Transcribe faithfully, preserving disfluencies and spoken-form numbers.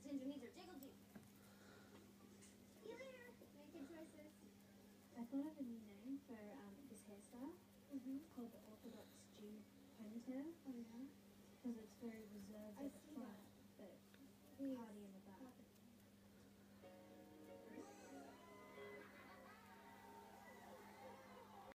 choices. I thought of a new name for um, this hairstyle. Mm-hmm. It's called the Orthodox Jew ponytail. Oh yeah. Because it's very reserved I at the see front, that. but Yes. party